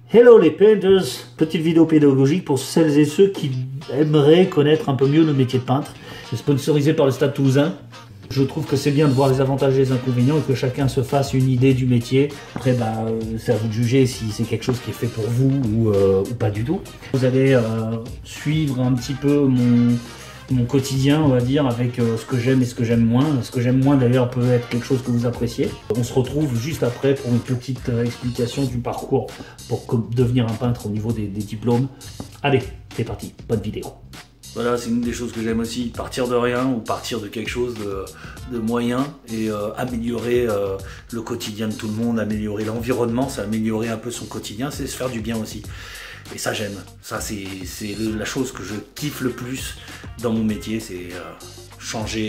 Hello les painters, petite vidéo pédagogique pour celles et ceux qui aimeraient connaître un peu mieux le métier de peintre. C'est sponsorisé par le Stade Toulousain. Je trouve que c'est bien de voir les avantages et les inconvénients et que chacun se fasse une idée du métier. Après, c'est à vous de juger si c'est quelque chose qui est fait pour vous ou pas du tout. Vous allez suivre un petit peu mon quotidien, on va dire, avec ce que j'aime et ce que j'aime moins. Ce que j'aime moins d'ailleurs peut être quelque chose que vous appréciez. On se retrouve juste après pour une petite explication du parcours pour devenir un peintre au niveau des diplômes. Allez, c'est parti, bonne vidéo. Voilà, c'est une des choses que j'aime aussi, partir de rien ou partir de quelque chose de moyen et améliorer le quotidien de tout le monde, améliorer l'environnement, c'est améliorer un peu son quotidien, c'est se faire du bien aussi. Et ça j'aime, ça c'est la chose que je kiffe le plus dans mon métier, c'est changer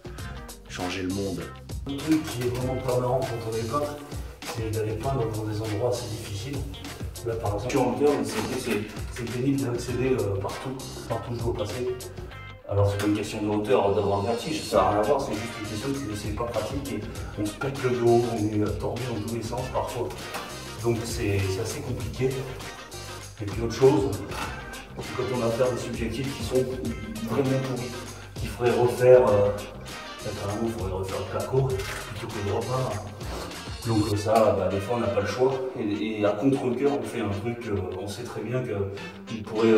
le monde. Un truc qui est vraiment pas marrant quand on est peintre, c'est d'aller peindre dans des endroits assez difficiles. Là par exemple, en hauteur, c'est pénible d'accéder partout où je veux passer. Alors c'est pas une question de hauteur, d'avoir un vertige, ça n'a rien à voir, c'est juste une question que c'est pas pratique et on se pète le dos, on est tordu dans tous les sens parfois. Donc c'est assez compliqué. Et puis autre chose, c'est quand on a affaire à des subjectifs qui sont vraiment pourris, qu'il faudrait refaire, peut-être un mot, il faudrait refaire le placo plutôt que de repeindre. Donc ça, des fois on n'a pas le choix, et à contre-cœur on fait un truc, on sait très bien que je pourrais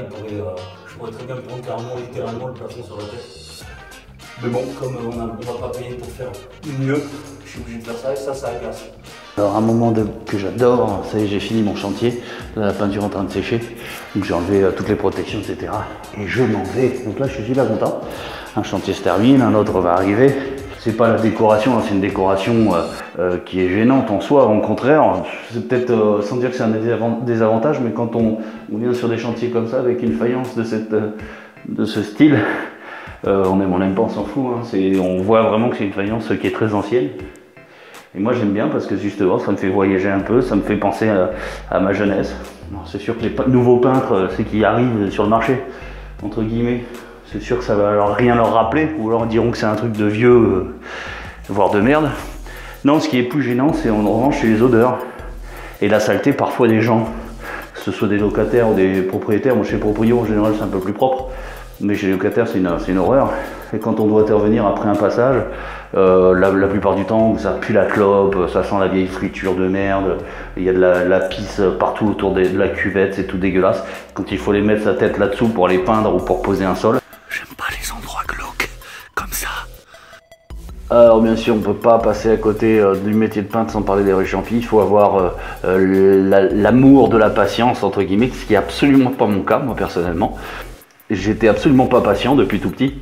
très bien me prendre carrément littéralement le plafond sur la tête. Mais bon, comme on va pas payer pour faire mieux, je suis obligé de faire ça et ça agace. Alors un moment que j'adore, ça y est, j'ai fini mon chantier, la peinture en train de sécher, donc j'ai enlevé toutes les protections, etc. Et je m'en vais, donc là je suis super content. Un chantier se termine, un autre va arriver. C'est pas la décoration, c'est une décoration qui est gênante en soi, au contraire. C'est peut-être, sans dire que c'est un désavantage, mais quand on vient sur des chantiers comme ça, avec une faïence de ce style, on n'aime pas, on s'en fout. Hein. On voit vraiment que c'est une faïence qui est très ancienne. Et moi j'aime bien parce que justement ça me fait voyager un peu, ça me fait penser à ma jeunesse. C'est sûr que les nouveaux peintres, c'est qui arrivent sur le marché, entre guillemets, c'est sûr que ça va rien leur rappeler, ou alors ils diront que c'est un truc de vieux, voire de merde. Non, ce qui est plus gênant, c'est en revanche c'est les odeurs et la saleté parfois des gens, que ce soit des locataires ou des propriétaires. Moi chez les proprios en général c'est un peu plus propre, mais chez les locataires c'est une horreur. Et quand on doit intervenir après un passage, la plupart du temps ça pue la clope, ça sent la vieille friture de merde, il y a de la pisse partout autour de la cuvette, c'est tout dégueulasse. Quand il faut les mettre sa tête là-dessous pour les peindre ou pour poser un sol. J'aime pas les endroits glauques comme ça. Alors bien sûr on ne peut pas passer à côté du métier de peintre sans parler des réchampis, il faut avoir l'amour de la patience entre guillemets, ce qui est absolument pas mon cas moi personnellement. J'étais absolument pas patient depuis tout petit.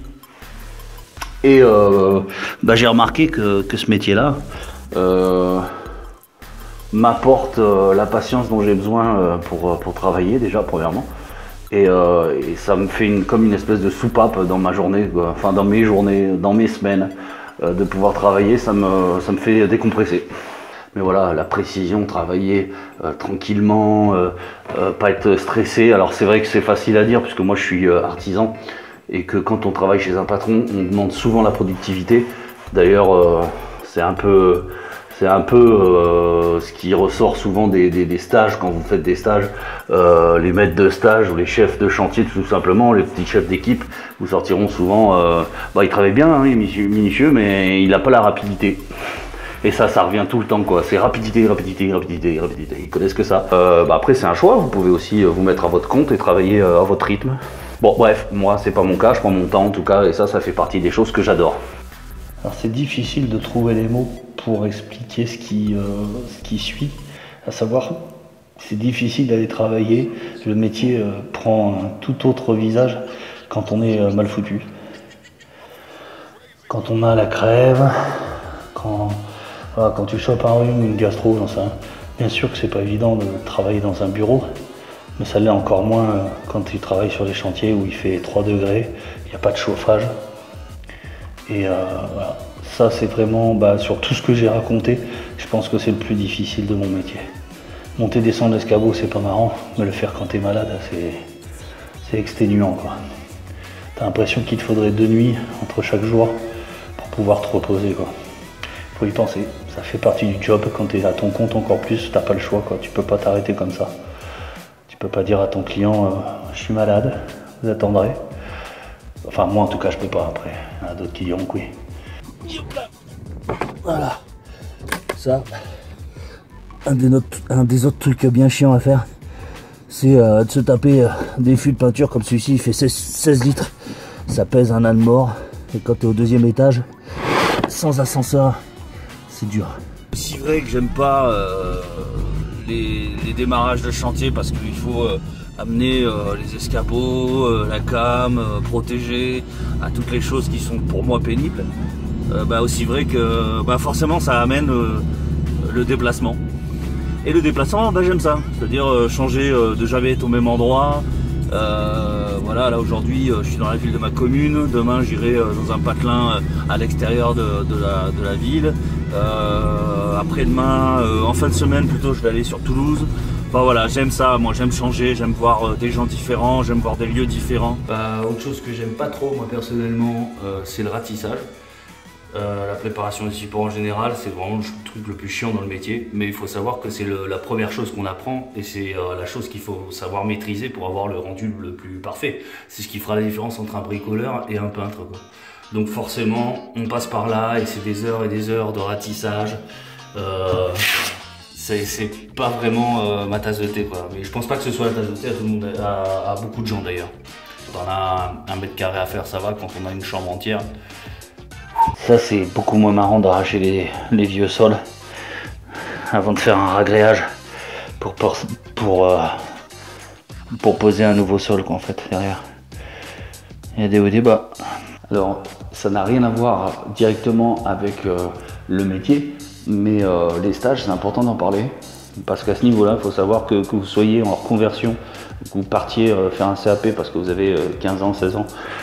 Et j'ai remarqué que ce métier-là m'apporte la patience dont j'ai besoin pour travailler déjà premièrement. Et ça me fait comme une espèce de soupape dans ma journée, enfin dans mes journées, dans mes semaines, de pouvoir travailler, ça me fait décompresser. Mais voilà, la précision, travailler tranquillement, pas être stressé. Alors c'est vrai que c'est facile à dire puisque moi je suis artisan et que quand on travaille chez un patron, on demande souvent la productivité. D'ailleurs, c'est un peu ce qui ressort souvent des stages, quand vous faites des stages, les maîtres de stage ou les chefs de chantier tout simplement, les petits chefs d'équipe vous sortiront souvent, il travaille bien, hein, il est minutieux, mais il n'a pas la rapidité. Et ça revient tout le temps quoi, c'est rapidité, ils connaissent que ça. Après c'est un choix, vous pouvez aussi vous mettre à votre compte et travailler à votre rythme. Bon bref, moi c'est pas mon cas, je prends mon temps en tout cas, et ça fait partie des choses que j'adore. Alors c'est difficile de trouver les mots pour expliquer ce qui suit, à savoir c'est difficile d'aller travailler, le métier prend un tout autre visage quand on est mal foutu. Quand on a la crève, quand tu chopes un rhume, une gastro, j'en sais rien. Bien sûr que c'est pas évident de travailler dans un bureau, mais ça l'est encore moins quand tu travailles sur les chantiers où il fait 3 degrés, il n'y a pas de chauffage. Et voilà, ça c'est vraiment, sur tout ce que j'ai raconté, je pense que c'est le plus difficile de mon métier. Monter, descendre l'escabeau, c'est pas marrant, mais le faire quand t'es malade, c'est exténuant quoi. T'as l'impression qu'il te faudrait 2 nuits entre chaque jour pour pouvoir te reposer quoi. Faut y penser, ça fait partie du job. Quand tu es à ton compte encore plus, t'as pas le choix, quoi. Tu peux pas t'arrêter comme ça. Tu peux pas dire à ton client je suis malade, vous attendrez. Enfin moi en tout cas je peux pas, après il y en a d'autres qui diront que oui. Voilà, ça, un des autres trucs bien chiants à faire, c'est de se taper des fûts de peinture comme celui-ci. Il fait 16 litres, ça pèse un âne mort, et quand tu es au 2e étage, sans ascenseur, c'est dur. C'est vrai que j'aime pas les démarrages de chantier parce qu'il faut amener les escabeaux, la cam, protéger, à toutes les choses qui sont pour moi pénibles. Aussi vrai que forcément ça amène le déplacement. Et le déplacement, j'aime ça, c'est-à-dire changer de jamais être au même endroit. Voilà, là aujourd'hui je suis dans la ville de ma commune, demain j'irai dans un patelin à l'extérieur de la ville. Après-demain, en fin de semaine plutôt, je vais aller sur Toulouse. Enfin voilà, j'aime ça, moi j'aime changer, j'aime voir des gens différents, j'aime voir des lieux différents. Autre chose que j'aime pas trop moi personnellement, c'est le ratissage. La préparation des supports en général, c'est vraiment le truc le plus chiant dans le métier, mais il faut savoir que c'est la première chose qu'on apprend et c'est la chose qu'il faut savoir maîtriser pour avoir le rendu le plus parfait. C'est ce qui fera la différence entre un bricoleur et un peintre, quoi. Donc forcément, on passe par là et c'est des heures et des heures de ratissage. C'est pas vraiment ma tasse de thé, quoi. Mais je pense pas que ce soit la tasse de thé à tout le monde, à beaucoup de gens d'ailleurs. Quand on a 1 mètre carré à faire, ça va. Quand on a une chambre entière. Ça c'est beaucoup moins marrant d'arracher les vieux sols avant de faire un ragréage pour poser un nouveau sol, quoi, en fait derrière. Il y a des hauts et des bas. Alors ça n'a rien à voir directement avec le métier, mais les stages c'est important d'en parler parce qu'à ce niveau-là il faut savoir que vous soyez en reconversion, que vous partiez faire un CAP parce que vous avez 15 ans, 16 ans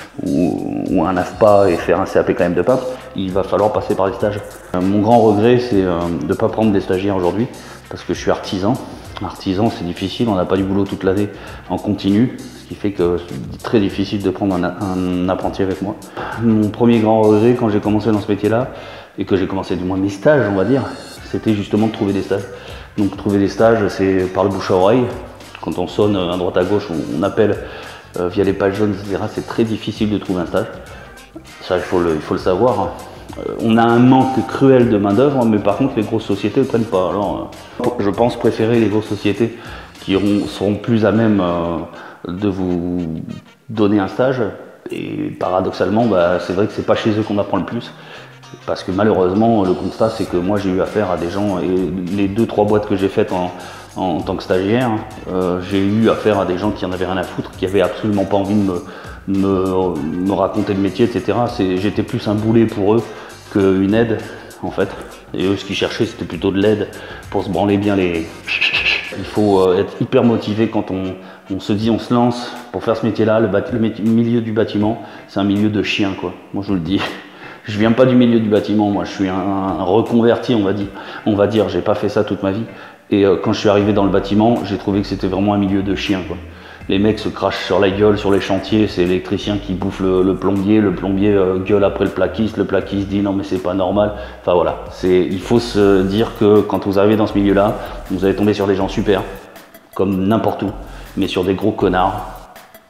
ou un AFPA et faire un CAP quand même de peintre, il va falloir passer par les stages. Mon grand regret c'est de ne pas prendre des stagiaires aujourd'hui parce que je suis artisan. Artisan c'est difficile, on n'a pas du boulot toute l'année en continu, ce qui fait que c'est très difficile de prendre un apprenti avec moi. Mon premier grand regret quand j'ai commencé dans ce métier-là, et que j'ai commencé du moins mes stages on va dire, c'était justement de trouver des stages. Donc trouver des stages c'est par le bouche à oreille, quand on sonne à droite à gauche, on appelle via les pages jaunes, etc. C'est très difficile de trouver un stage, ça il faut le savoir. On a un manque cruel de main d'œuvre, mais par contre les grosses sociétés ne prennent pas. Alors, je pense préférer les grosses sociétés qui seront plus à même de vous donner un stage. Et paradoxalement, c'est vrai que c'est pas chez eux qu'on apprend le plus. Parce que malheureusement, le constat c'est que moi j'ai eu affaire à des gens, et les 2-3 boîtes que j'ai faites en tant que stagiaire, j'ai eu affaire à des gens qui en avaient rien à foutre, qui avaient absolument pas envie de me raconter le métier, etc. J'étais plus un boulet pour eux qu'une aide en fait. Et eux ce qu'ils cherchaient c'était plutôt de l'aide pour se branler bien les... Il faut être hyper motivé quand on se dit on se lance pour faire ce métier-là. Le milieu du bâtiment c'est un milieu de chiens, quoi. Moi je vous le dis. Je viens pas du milieu du bâtiment, moi je suis un reconverti on va dire, j'ai pas fait ça toute ma vie. Et quand je suis arrivé dans le bâtiment, j'ai trouvé que c'était vraiment un milieu de chiens, quoi. Les mecs se crachent sur la gueule sur les chantiers, c'est l'électricien qui bouffe le plombier gueule après le plaquiste dit non mais c'est pas normal. Enfin voilà, il faut se dire que quand vous arrivez dans ce milieu-là, vous allez tomber sur des gens super, comme n'importe où, mais sur des gros connards.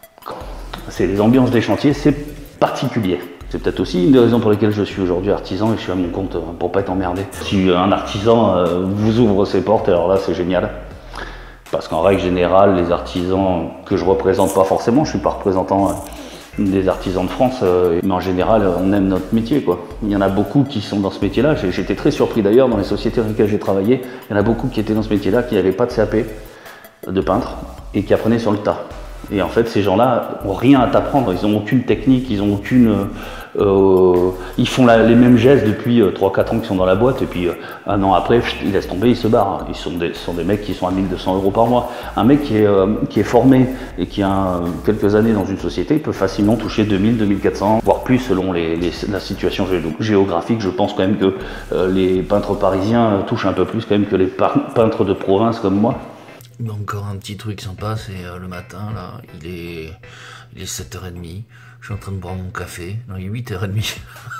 C'est les ambiances des chantiers, c'est particulier. C'est peut-être aussi une des raisons pour lesquelles je suis aujourd'hui artisan et que je suis à mon compte pour pas être emmerdé. Si un artisan vous ouvre ses portes, alors là c'est génial. Parce qu'en règle générale, les artisans que je représente pas forcément, je suis pas représentant des artisans de France, mais en général on aime notre métier, quoi. Il y en a beaucoup qui sont dans ce métier-là, j'étais très surpris d'ailleurs dans les sociétés dans lesquelles j'ai travaillé, il y en a beaucoup qui étaient dans ce métier-là, qui n'avaient pas de CAP de peintre et qui apprenaient sur le tas. Et en fait, ces gens-là n'ont rien à t'apprendre, ils n'ont aucune technique, ils ont aucune... ils font les mêmes gestes depuis 3-4 ans qu'ils sont dans la boîte, et puis un an après, ils laissent tomber, ils se barrent. Ce sont des mecs qui sont à 1 200 € par mois. Un mec qui est formé et qui a quelques années dans une société, il peut facilement toucher 2000, 2400, voire plus selon la situation géographique. Je pense quand même que les peintres parisiens touchent un peu plus quand même que les peintres de province comme moi. Mais encore un petit truc sympa, c'est le matin, là, il est 7h30, je suis en train de boire mon café, non il est 8h30,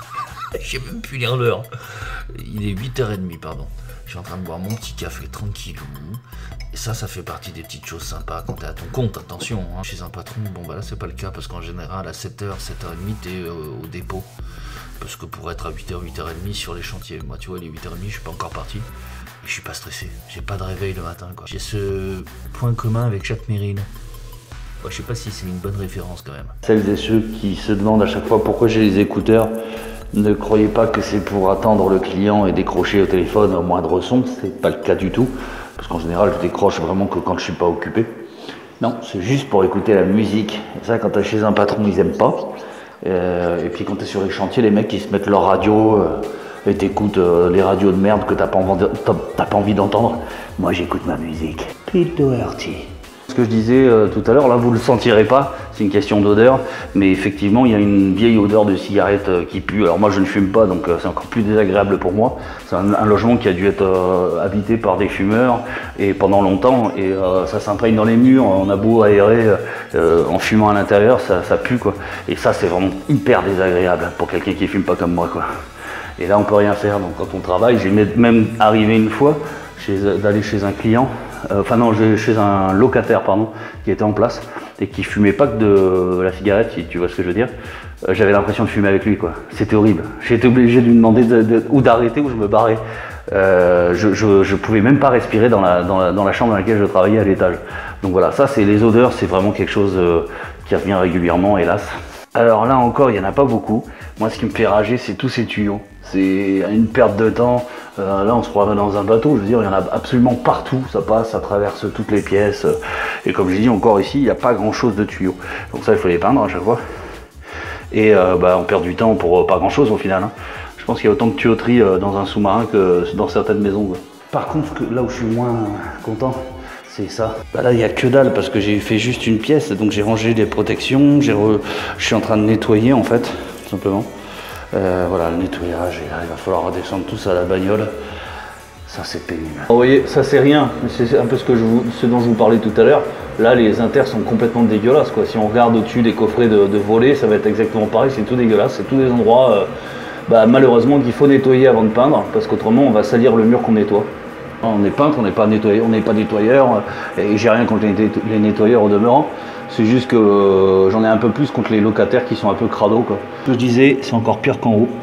Je sais même plus lire l'heure. Il est 8h30, pardon. Je suis en train de boire mon petit café tranquillou. Et ça fait partie des petites choses sympas quand t'es à ton compte, attention. Hein. Chez un patron, bon bah là c'est pas le cas parce qu'en général à 7h, 7h30 t'es au dépôt. Parce que pour être à 8h, 8h30 sur les chantiers, moi tu vois, il est 8h30, je suis pas encore parti. Et je suis pas stressé, j'ai pas de réveil le matin quoi. J'ai ce point commun avec Jacques Mérine. Je sais pas si c'est une bonne référence quand même. Celles et ceux qui se demandent à chaque fois pourquoi j'ai les écouteurs, ne croyez pas que c'est pour attendre le client et décrocher au téléphone au moindre son, c'est pas le cas du tout. Parce qu'en général, je décroche vraiment que quand je suis pas occupé. Non, c'est juste pour écouter la musique. Et ça, quand t'es chez un patron, ils aiment pas. Et puis quand t'es sur les chantiers, les mecs, ils se mettent leur radio et t'écoutes les radios de merde que t'as pas envie d'entendre. Moi, j'écoute ma musique. Plutôt hearty. Ce que je disais tout à l'heure, là vous le sentirez pas, c'est une question d'odeur, mais effectivement il y a une vieille odeur de cigarette qui pue. Alors moi je ne fume pas, donc c'est encore plus désagréable pour moi. C'est un logement qui a dû être habité par des fumeurs et pendant longtemps, et ça s'imprègne dans les murs, on a beau aérer en fumant à l'intérieur, ça pue quoi. Et ça c'est vraiment hyper désagréable pour quelqu'un qui fume pas comme moi quoi. Et là on peut rien faire, donc quand on travaille, j'ai même arrivé une fois d'aller chez un client, chez un locataire pardon, qui était en place et qui fumait pas que de la cigarette, si tu vois ce que je veux dire. J'avais l'impression de fumer avec lui quoi. C'était horrible. J'ai été obligé de lui demander ou d'arrêter ou je me barrais. Je pouvais même pas respirer dans la chambre dans laquelle je travaillais à l'étage. Donc voilà, ça c'est les odeurs, c'est vraiment quelque chose qui revient régulièrement hélas. Alors là encore, il n'y en a pas beaucoup. Moi ce qui me fait rager, c'est tous ces tuyaux. C'est une perte de temps. Là on se croirait dans un bateau, je veux dire, il y en a absolument partout, ça passe, ça traverse toutes les pièces. Et comme j'ai dit encore ici, il n'y a pas grand chose de tuyaux. Donc ça il faut les peindre à chaque fois. Et on perd du temps pour pas grand chose au final. Hein. Je pense qu'il y a autant de tuyauterie dans un sous-marin que dans certaines maisons. Quoi. Par contre, là où je suis moins content, c'est ça. Là il n'y a que dalle parce que j'ai fait juste une pièce, donc j'ai rangé les protections, je suis en train de nettoyer en fait, tout simplement. Voilà le nettoyage, et là il va falloir redescendre tout ça à la bagnole. Ça c'est pénible. Vous voyez, ça c'est rien, c'est un peu ce dont je vous parlais tout à l'heure. Là les inters sont complètement dégueulasses quoi. Si on regarde au-dessus des coffrets de volets, ça va être exactement pareil, c'est tout dégueulasse. C'est tous des endroits malheureusement qu'il faut nettoyer avant de peindre, parce qu'autrement on va salir le mur qu'on nettoie. On est peintre, on n'est pas nettoyeur, et j'ai rien contre les nettoyeurs au demeurant. C'est juste que j'en ai un peu plus contre les locataires qui sont un peu crado quoi. Ce que je disais, c'est encore pire qu'en haut.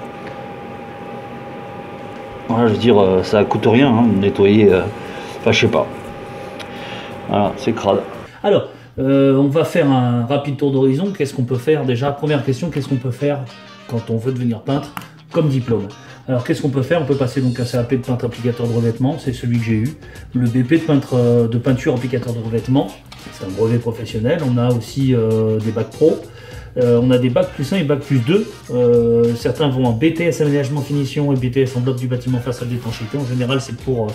Voilà, je veux dire, ça coûte rien hein, de nettoyer, je sais pas. Voilà, c'est crade. Alors, on va faire un rapide tour d'horizon. Qu'est-ce qu'on peut faire déjà? Première question, qu'est-ce qu'on peut faire quand on veut devenir peintre comme diplôme? Alors qu'est-ce qu'on peut faire? On peut passer donc un CAP de peintre applicateur de revêtement, c'est celui que j'ai eu. Le BP de peinture applicateur de revêtement, c'est un brevet professionnel. On a aussi des bacs pro. On a des bacs plus 1 et bacs plus 2. Certains vont en BTS aménagement finition et BTS en bloc du bâtiment façade d'étanchéité. En général c'est pour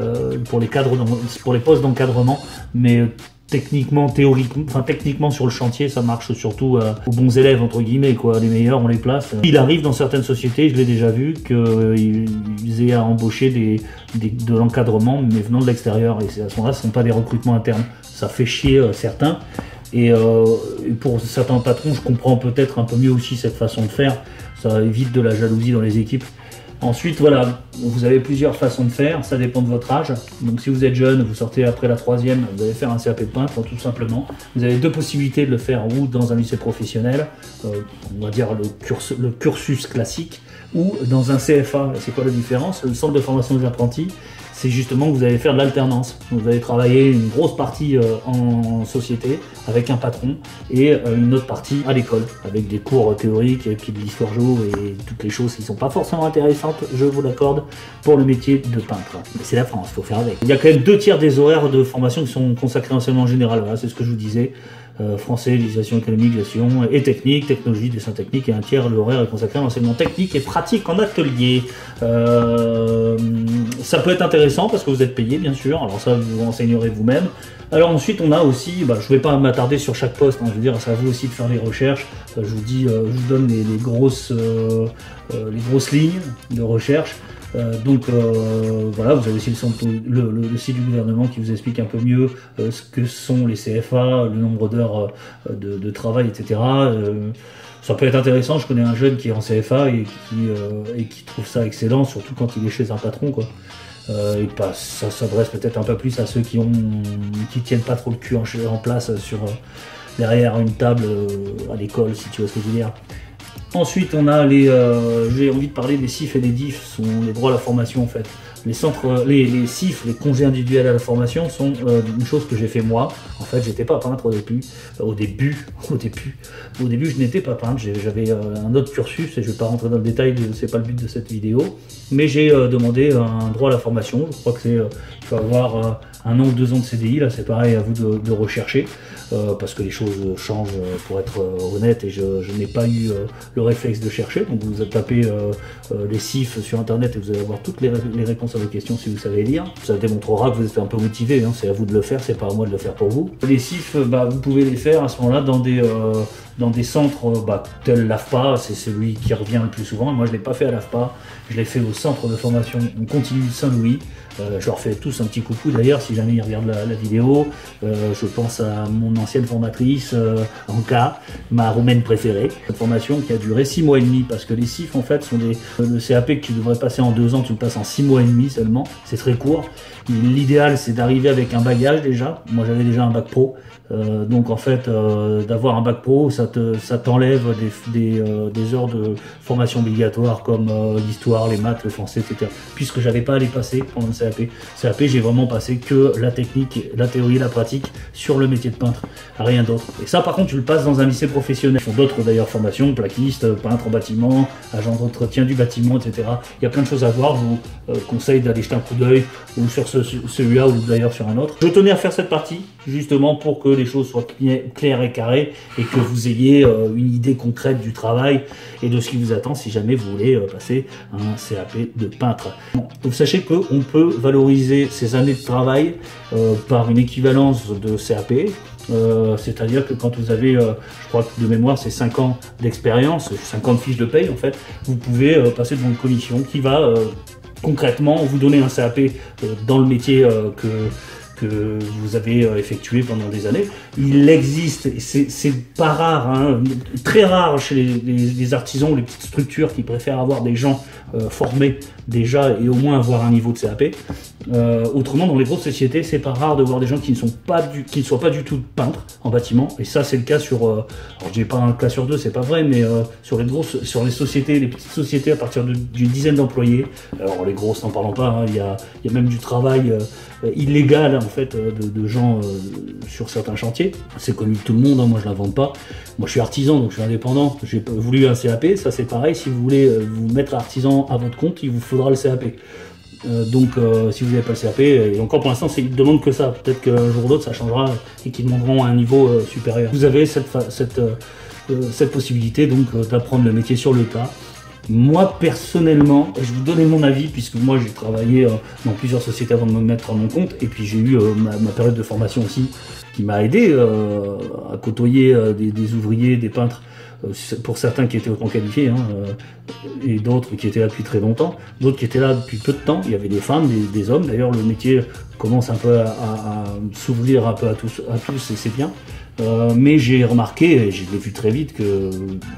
les postes d'encadrement, mais techniquement sur le chantier ça marche surtout aux bons élèves entre guillemets quoi, les meilleurs on les place. Il arrive dans certaines sociétés, je l'ai déjà vu, qu'ils aient à embaucher de l'encadrement mais venant de l'extérieur, et à ce moment-là ce ne sont pas des recrutements internes, ça fait chier certains. Et pour certains patrons, je comprends peut-être un peu mieux aussi cette façon de faire, ça évite de la jalousie dans les équipes. Ensuite, voilà, vous avez plusieurs façons de faire, ça dépend de votre âge. Donc si vous êtes jeune, vous sortez après la 3e, vous allez faire un CAP de peintre, tout simplement. Vous avez deux possibilités de le faire, ou dans un lycée professionnel, on va dire le cursus classique, ou dans un CFA. C'est quoi la différence? Le centre de formation des apprentis, c'est justement que vous allez faire de l'alternance. Vous allez travailler une grosse partie en société avec un patron et une autre partie à l'école avec des cours théoriques et puis de l'histoire géo et toutes les choses qui ne sont pas forcément intéressantes, je vous l'accorde, pour le métier de peintre. Mais c'est la France, il faut faire avec. Il y a quand même 2/3 des horaires de formation qui sont consacrés à l'enseignement général, voilà, c'est ce que je vous disais. Français, législation économique, gestion et technique, technologie, dessin technique, et 1/3 de l'horaire est consacré à l'enseignement technique et pratique en atelier. Ça peut être intéressant parce que vous êtes payé bien sûr, alors ça vous renseignerez vous-même. Alors ensuite on a aussi, je ne vais pas m'attarder sur chaque poste, hein, je veux dire c'est à vous aussi de faire les recherches. Je vous donne les grosses lignes de recherche. Voilà, vous avez aussi le site du gouvernement qui vous explique un peu mieux ce que sont les CFA, le nombre d'heures de travail, etc. Ça peut être intéressant. Je connais un jeune qui est en CFA et qui trouve ça excellent, surtout quand il est chez un patron, quoi. Ça s'adresse peut-être un peu plus à ceux qui tiennent pas trop le cul en place derrière une table à l'école, si tu vois ce que je veux dire. Ensuite, on a j'ai envie de parler des CIF et des DIF, sont les droits à la formation en fait. Les CIF, les congés individuels à la formation, sont une chose que j'ai fait moi. En fait, j'étais pas peintre au début. Au début, je n'étais pas peintre. J'avais un autre cursus et je vais pas rentrer dans le détail. C'est pas le but de cette vidéo. Mais j'ai demandé un droit à la formation. Je crois que il faut avoir 1 an ou 2 ans de CDI. Là, c'est pareil, à vous de rechercher parce que les choses changent. Pour être honnête, et je n'ai pas eu le réflexe de chercher. Donc, vous tapez les CIF sur Internet et vous allez avoir toutes les réponses à vos questions si vous savez lire. Ça démontrera que vous êtes un peu motivé, hein. C'est à vous de le faire, c'est pas à moi de le faire pour vous. Les CIF, vous pouvez les faire à ce moment-là dans des centres tel l'AFPA, c'est celui qui revient le plus souvent. Moi je l'ai pas fait à l'AFPA, je l'ai fait au centre de formation continue de Saint-Louis. Je leur fais tous un petit coucou d'ailleurs si jamais ils regardent la vidéo. Je pense à mon ancienne formatrice, Anka, ma roumaine préférée. Cette formation qui a duré 6 mois et demi parce que les CIF en fait sont le CAP que tu devrais passer en 2 ans, tu le passes en 6 mois et demi seulement. C'est très court. L'idéal c'est d'arriver avec un bagage déjà. Moi j'avais déjà un bac pro. Donc en fait, d'avoir un bac pro, ça t'enlève des heures de formation obligatoire comme l'histoire, les maths, le français, etc. Puisque j'avais pas à les passer pendant le CAP. CAP, j'ai vraiment passé que la technique, la théorie et la pratique sur le métier de peintre, rien d'autre. Et ça par contre, tu le passes dans un lycée professionnel. Ils font d'autres d'ailleurs formations, plaquistes, peintre en bâtiment, agent d'entretien du bâtiment, etc. Il y a plein de choses à voir. Je vous conseille d'aller jeter un coup d'œil ou sur celui-là ou d'ailleurs sur un autre. Je tenais à faire cette partie justement pour que les choses soient claires et carrées et que vous ayez une idée concrète du travail et de ce qui vous attend si jamais vous voulez passer un CAP de peintre. Donc sachez qu'on peut valoriser ces années de travail par une équivalence de CAP. C'est-à-dire que quand vous avez, je crois que de mémoire c'est 5 ans d'expérience, 50 fiches de paye en fait, vous pouvez passer devant une commission qui va concrètement vous donner un CAP dans le métier que vous avez effectué pendant des années. Il existe, c'est pas rare, hein, très rare chez les artisans ou les petites structures qui préfèrent avoir des gens formés déjà et au moins avoir un niveau de CAP. Autrement, dans les grosses sociétés, c'est pas rare de voir des gens qui ne soient pas du tout peintres en bâtiment. Et ça, c'est le cas sur, alors je dis pas un cas sur 2, c'est pas vrai, mais sur les sociétés, les petites sociétés à partir d'une dizaine d'employés. Alors les grosses, n'en parlons pas. Hein, il y a même du travail illégal en fait de gens sur certains chantiers. C'est connu de tout le monde. Hein, moi, je l'invente pas. Moi, je suis artisan, donc je suis indépendant. J'ai voulu un CAP. Ça, c'est pareil. Si vous voulez vous mettre artisan à votre compte, il vous faudra le CAP. Donc si vous n'avez pas le CAP, et encore pour l'instant ils ne demandent que ça, peut-être qu'un jour ou l'autre ça changera et qu'ils demanderont un niveau supérieur. Vous avez cette possibilité donc d'apprendre le métier sur le tas. Moi personnellement, je vais vous donner mon avis puisque moi j'ai travaillé dans plusieurs sociétés avant de me mettre à mon compte et puis j'ai eu ma période de formation aussi qui m'a aidé à côtoyer des ouvriers, des peintres. Pour certains qui étaient autant qualifiés, hein, et d'autres qui étaient là depuis très longtemps, d'autres qui étaient là depuis peu de temps. Il y avait des femmes, des hommes. D'ailleurs, le métier commence un peu à s'ouvrir un peu à tous et c'est bien. Mais j'ai remarqué, et je l'ai vu très vite, que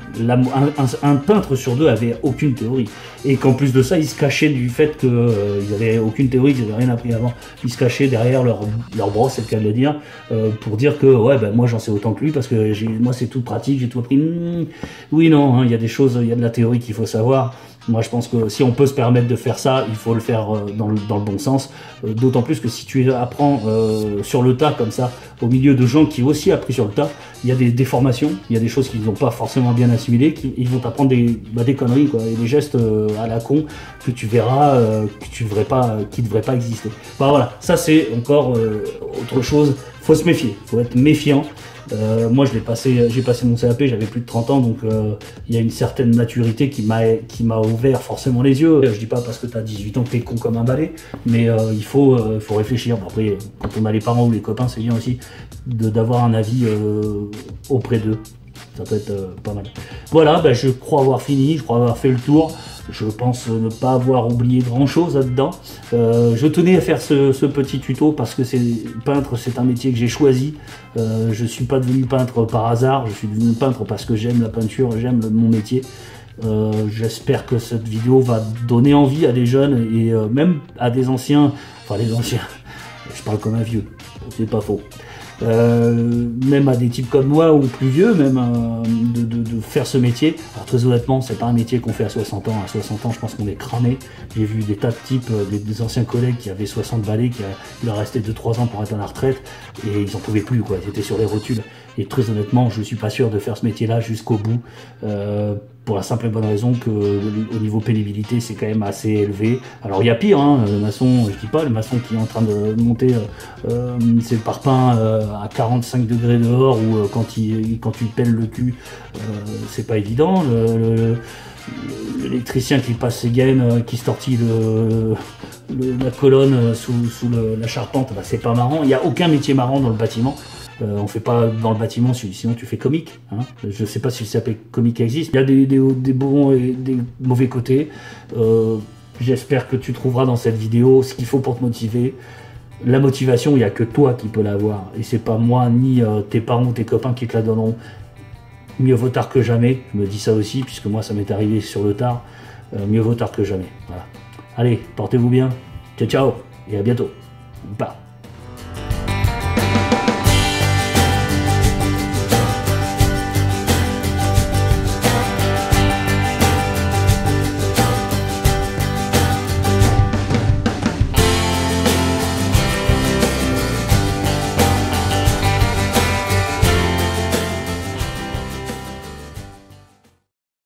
un peintre sur 2 avait aucune théorie. Et qu'en plus de ça, ils se cachaient du fait qu'ils n'avaient aucune théorie, qu'ils n'avaient rien appris avant. Ils se cachaient derrière leur brosse, c'est le cas de le dire, pour dire que ouais, ben, moi j'en sais autant que lui, parce que moi c'est tout pratique, j'ai tout appris. Oui, non, hein, il y a des choses, il y a de la théorie qu'il faut savoir. Moi, je pense que si on peut se permettre de faire ça, il faut le faire dans le bon sens. D'autant plus que si tu apprends sur le tas comme ça, au milieu de gens qui ont aussi appris sur le tas, il y a des déformations, il y a des choses qu'ils n'ont pas forcément bien assimilées, ils vont t'apprendre des conneries, quoi, et des gestes à la con que tu verras qui devraient pas exister. Bah voilà, ça c'est encore autre chose. Faut se méfier, faut être méfiant. Moi j'ai passé mon CAP, j'avais plus de 30 ans, donc il y a une certaine maturité qui m'a ouvert forcément les yeux. Je dis pas parce que tu as 18 ans que t'es con comme un balai, mais il faut réfléchir. Bon, après, quand on a les parents ou les copains, c'est bien aussi d'avoir un avis auprès d'eux. Ça peut être pas mal. Voilà, ben, je crois avoir fini, je crois avoir fait le tour. Je pense ne pas avoir oublié grand chose là-dedans. Je tenais à faire ce petit tuto parce que peintre, c'est un métier que j'ai choisi. Je ne suis pas devenu peintre par hasard, je suis devenu peintre parce que j'aime la peinture, j'aime mon métier. J'espère que cette vidéo va donner envie à des jeunes et même à des anciens, enfin les anciens, je parle comme un vieux, c'est pas faux. Même à des types comme moi ou plus vieux, même de faire ce métier. Alors très honnêtement, c'est pas un métier qu'on fait à 60 ans. À 60 ans, je pense qu'on est cramé. J'ai vu des tas de types, des anciens collègues qui avaient 60 balais, il leur restait 2-3 ans pour être à la retraite et ils en pouvaient plus, quoi. Ils étaient sur les rotules. Et très honnêtement, je suis pas sûr de faire ce métier-là jusqu'au bout. Pour la simple et bonne raison que au niveau pénibilité, c'est quand même assez élevé. Alors il y a pire, hein, le maçon, je dis pas, le maçon qui est en train de monter ses parpaings à 45 degrés dehors ou quand tu pèles le cul, c'est pas évident. L'électricien qui passe ses gaines, qui se tortille la colonne sous la charpente, bah, c'est pas marrant. Il n'y a aucun métier marrant dans le bâtiment. On fait pas dans le bâtiment, sinon tu fais comique. Hein. Je sais pas si ça s'appelle comique existe. Il y a des bons et des mauvais côtés. J'espère que tu trouveras dans cette vidéo ce qu'il faut pour te motiver. La motivation, il n'y a que toi qui peux l'avoir. Et c'est pas moi, ni tes parents ou tes copains qui te la donneront. Mieux vaut tard que jamais. Je me dis ça aussi, puisque moi ça m'est arrivé sur le tard. Mieux vaut tard que jamais. Voilà. Allez, portez-vous bien. Ciao, ciao. Et à bientôt. Bye.